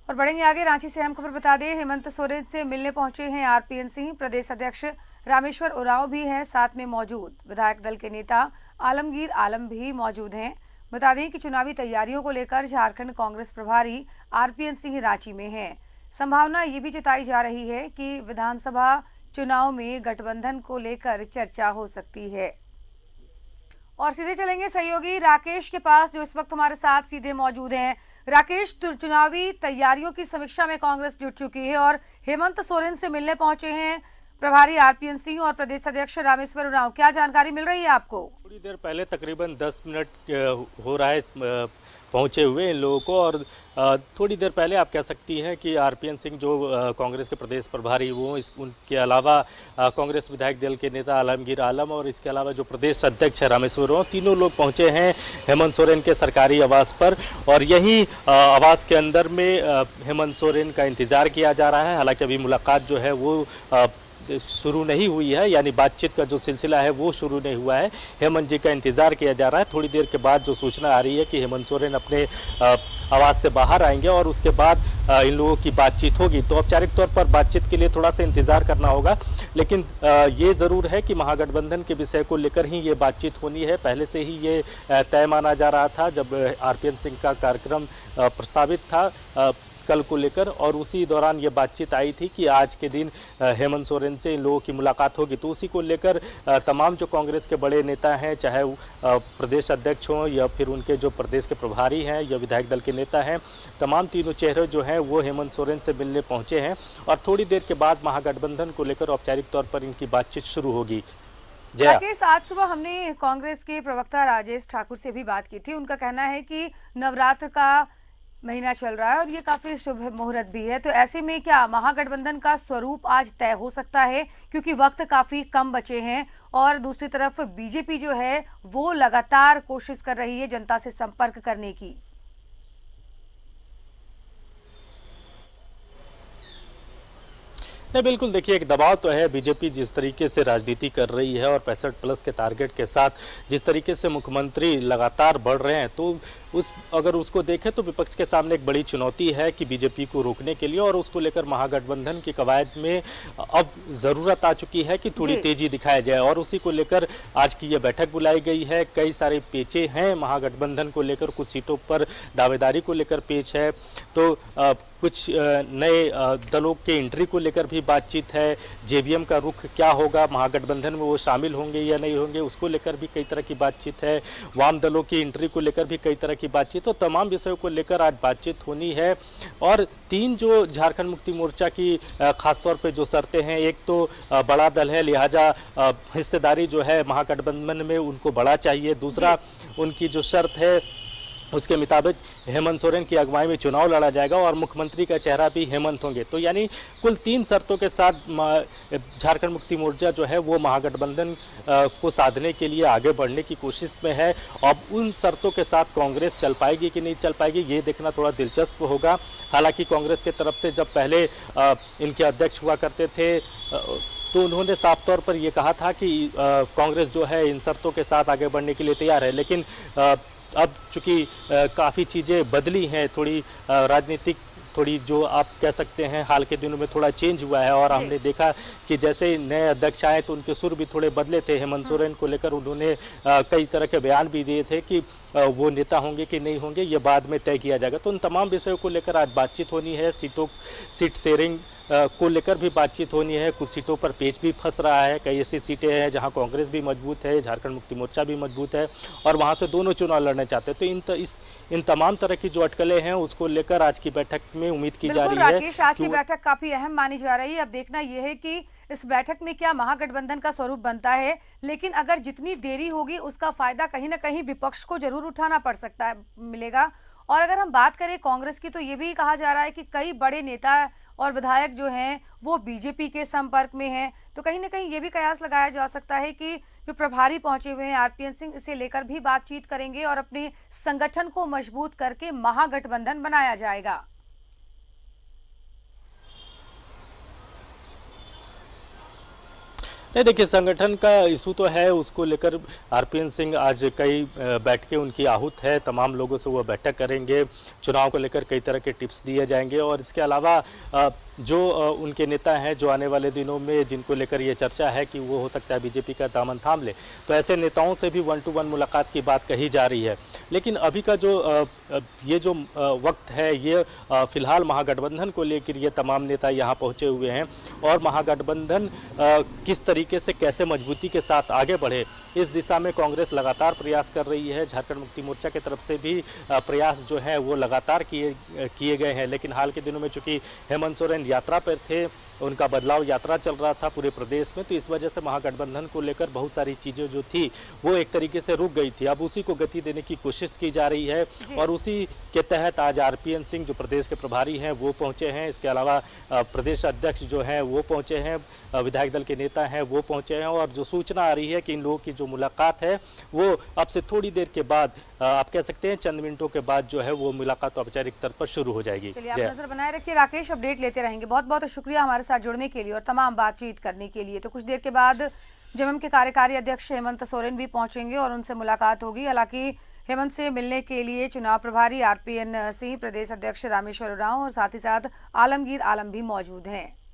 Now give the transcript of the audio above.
और बढ़ेंगे आगे। रांची से अहम खबर बता दें, हेमंत सोरेन से मिलने पहुंचे हैं आरपीएन सिंह। प्रदेश अध्यक्ष रामेश्वर उरांव भी हैं साथ में मौजूद। विधायक दल के नेता आलमगीर आलम भी मौजूद हैं। बता दें कि चुनावी तैयारियों को लेकर झारखंड कांग्रेस प्रभारी आरपीएन सिंह रांची में हैं। संभावना ये भी जताई जा रही है कि विधानसभा चुनाव में गठबंधन को लेकर चर्चा हो सकती है। और सीधे चलेंगे सहयोगी राकेश के पास, जो इस वक्त हमारे साथ सीधे मौजूद हैं। राकेश, चुनावी तैयारियों की समीक्षा में कांग्रेस जुट चुकी है और हेमंत सोरेन से मिलने पहुंचे हैं प्रभारी आरपीएन सिंह और प्रदेश अध्यक्ष रामेश्वर उरांव। क्या जानकारी मिल रही है आपको? थोड़ी देर पहले तकरीबन 10 मिनट हो रहा है पहुंचे हुए इन लोगों को, और थोड़ी देर पहले आप कह सकती हैं कि आरपीएन सिंह जो कांग्रेस के प्रदेश प्रभारी वो उनके अलावा कांग्रेस विधायक दल के नेता आलमगीर आलम और इसके अलावा जो प्रदेश अध्यक्ष है रामेश्वर उरांव, तीनों लोग पहुंचे हैं हेमंत सोरेन के सरकारी आवास पर। और यही आवास के अंदर में हेमंत सोरेन का इंतजार किया जा रहा है। हालांकि अभी मुलाकात जो है वो शुरू नहीं हुई है, यानी बातचीत का जो सिलसिला है वो शुरू नहीं हुआ है। हेमंत जी का इंतजार किया जा रहा है। थोड़ी देर के बाद जो सूचना आ रही है कि हेमंत सोरेन अपने आवास से बाहर आएंगे और उसके बाद इन लोगों की बातचीत होगी। तो औपचारिक तौर पर बातचीत के लिए थोड़ा सा इंतजार करना होगा, लेकिन ये ज़रूर है कि महागठबंधन के विषय को लेकर ही ये बातचीत होनी है। पहले से ही ये तय माना जा रहा था जब आरपीएन सिंह का कार्यक्रम प्रस्तावित था कल को लेकर, और उसी दौरान ये बातचीत आई थी कि आज के दिन हेमंत सोरेन से इन लोगों की मुलाकात होगी। तो उसी को लेकर तमाम जो कांग्रेस के बड़े नेता हैं, चाहे प्रदेश अध्यक्ष हों या फिर उनके जो प्रदेश के प्रभारी हैं या विधायक दल के नेता हैं, तमाम तीनों चेहरे जो हैं वो हेमंत सोरेन से मिलने पहुंचे हैं। और थोड़ी देर के बाद महागठबंधन को लेकर औपचारिक तौर पर इनकी बातचीत शुरू होगी। राकेश, आज सुबह हमने कांग्रेस के प्रवक्ता राजेश ठाकुर से भी बात की थी। उनका कहना है कि नवरात्र का महीना चल रहा है और ये काफी शुभ मुहूर्त भी है। तो ऐसे में क्या महागठबंधन का स्वरूप आज तय हो सकता है, क्योंकि वक्त काफी कम बचे हैं? और दूसरी तरफ बीजेपी जो है वो लगातार कोशिश कर रही है जनता से संपर्क करने की। नहीं, बिल्कुल देखिए, एक दबाव तो है। बीजेपी जिस तरीके से राजनीति कर रही है और 65+ के टारगेट के साथ जिस तरीके से मुख्यमंत्री लगातार बढ़ रहे हैं, तो अगर उसको देखें तो विपक्ष के सामने एक बड़ी चुनौती है कि बीजेपी को रोकने के लिए, और उसको लेकर महागठबंधन की कवायद में अब ज़रूरत आ चुकी है कि थोड़ी तेज़ी दिखाया जाए। और उसी को लेकर आज की ये बैठक बुलाई गई है। कई सारे पेचे हैं महागठबंधन को लेकर, कुछ सीटों पर दावेदारी को लेकर पेच है, तो कुछ नए दलों के एंट्री को लेकर भी बातचीत है। जेवीएम का रुख क्या होगा, महागठबंधन में वो शामिल होंगे या नहीं होंगे, उसको लेकर भी कई तरह की बातचीत है। वाम दलों की एंट्री को लेकर भी कई तरह की बातचीत, तो तमाम विषयों को लेकर आज बातचीत होनी है। और तीन जो झारखंड मुक्ति मोर्चा की खासतौर पे जो शर्तें हैं, एक तो बड़ा दल है, लिहाजा हिस्सेदारी जो है महागठबंधन में उनको बड़ा चाहिए। दूसरा उनकी जो शर्त है उसके मुताबिक हेमंत सोरेन की अगुवाई में चुनाव लड़ा जाएगा और मुख्यमंत्री का चेहरा भी हेमंत होंगे। तो यानी कुल 3 शर्तों के साथ झारखंड मुक्ति मोर्चा जो है वो महागठबंधन को साधने के लिए आगे बढ़ने की कोशिश में है। अब उन शर्तों के साथ कांग्रेस चल पाएगी कि नहीं चल पाएगी, ये देखना थोड़ा दिलचस्प होगा। हालांकि कांग्रेस की तरफ से जब पहले इनके अध्यक्ष हुआ करते थे तो उन्होंने साफ तौर पर ये कहा था कि कांग्रेस जो है इन शर्तों के साथ आगे बढ़ने के लिए तैयार है। लेकिन अब चूँकि काफ़ी चीज़ें बदली हैं, थोड़ी राजनीतिक थोड़ी जो आप कह सकते हैं हाल के दिनों में थोड़ा चेंज हुआ है, और हमने देखा कि जैसे नए अध्यक्ष आए तो उनके सुर भी थोड़े बदले थे। हेमंत सोरेन को लेकर उन्होंने कई तरह के बयान भी दिए थे कि वो नेता होंगे कि नहीं होंगे ये बाद में तय किया जाएगा। तो उन तमाम विषयों को लेकर आज बातचीत होनी है। सीट शेयरिंग को लेकर भी बातचीत होनी है। कुछ सीटों पर पेच भी फंस रहा है। कई ऐसी सीटें हैं जहां कांग्रेस भी मजबूत है, झारखंड मुक्ति मोर्चा भी मजबूत है, और वहां से दोनों चुनाव लड़ना चाहते हैं। तो इन तमाम तरह की जो अटकलें हैं उसको लेकर आज की बैठक में उम्मीद की जा रही है। राकेश, आज की बैठक काफी अहम मानी जा रही है। अब देखना यह है कि इस बैठक में क्या महागठबंधन का स्वरूप बनता है, लेकिन अगर जितनी देरी होगी उसका फायदा कहीं ना कहीं विपक्ष को जरूर उठाना पड़ सकता है, मिलेगा। और अगर हम बात करें कांग्रेस की, तो ये भी कहा जा रहा है कि कई बड़े नेता और विधायक जो हैं वो बीजेपी के संपर्क में हैं। तो कहीं ना कहीं ये भी कयास लगाया जा सकता है कि जो प्रभारी पहुंचे हुए हैं आरपीएन सिंह, इसे लेकर भी बातचीत करेंगे और अपने संगठन को मजबूत करके महागठबंधन बनाया जाएगा। नहीं, देखिए संगठन का इशू तो है, उसको लेकर आरपीएन सिंह आज कई बैठकें उनकी आहूत है, तमाम लोगों से वो बैठक करेंगे, चुनाव को लेकर कई तरह के टिप्स दिए जाएंगे और इसके अलावा जो उनके नेता हैं जो आने वाले दिनों में जिनको लेकर ये चर्चा है कि वो हो सकता है बीजेपी का दामन थाम ले, तो ऐसे नेताओं से भी 1-to-1 मुलाकात की बात कही जा रही है। लेकिन अभी का जो ये जो वक्त है, ये फिलहाल महागठबंधन को लेकर ये तमाम नेता यहाँ पहुँचे हुए हैं और महागठबंधन किस तरीके से कैसे मजबूती के साथ आगे बढ़े, इस दिशा में कांग्रेस लगातार प्रयास कर रही है। झारखंड मुक्ति मोर्चा की तरफ से भी प्रयास जो है वो लगातार किए गए हैं। लेकिन हाल के दिनों में चूंकि हेमंत सोरेन यात्रा पर थे, उनका बदलाव यात्रा चल रहा था पूरे प्रदेश में, तो इस वजह से महागठबंधन को लेकर बहुत सारी चीज़ें जो थी वो एक तरीके से रुक गई थी। अब उसी को गति देने की कोशिश की जा रही है और उसी के तहत आज आरपीएन सिंह जो प्रदेश के प्रभारी हैं वो पहुंचे हैं। इसके अलावा प्रदेश अध्यक्ष जो हैं वो पहुंचे हैं, विधायक दल के नेता हैं वो पहुंचे हैं और जो सूचना आ रही है कि इन लोगों की जो मुलाकात है वो अब से थोड़ी देर के बाद, आप कह सकते हैं चंद मिनटों के बाद जो है वो मुलाकात औपचारिक स्तर पर शुरू हो जाएगी। चलिए आप नजर बनाए रखिए राकेश, अपडेट लेते रहेंगे। बहुत बहुत शुक्रिया हमारे साथ जुड़ने के लिए और तमाम बातचीत करने के लिए। तो कुछ देर के बाद जेएमएम के कार्यकारी अध्यक्ष हेमंत सोरेन भी पहुंचेंगे और उनसे मुलाकात होगी। हालांकि हेमंत से मिलने के लिए चुनाव प्रभारी आरपीएन सिंह, प्रदेश अध्यक्ष रामेश्वर उरांव और साथ ही साथ आलमगीर आलम भी मौजूद हैं।